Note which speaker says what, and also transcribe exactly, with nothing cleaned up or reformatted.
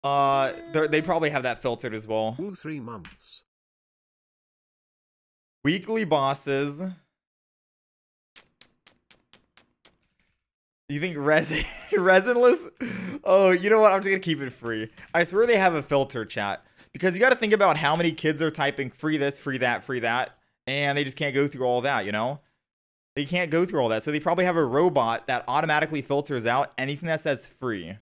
Speaker 1: Uh, they probably have that filtered as well.
Speaker 2: Ooh, three months.
Speaker 1: Weekly bosses. You think resin resinless? Oh, you know what? I'm just gonna keep it free. I swear they have a filter, chat, because you got to think about how many kids are typing free this, free that, free that, and they just can't go through all that. You know, they can't go through all that, so they probably have a robot that automatically filters out anything that says free.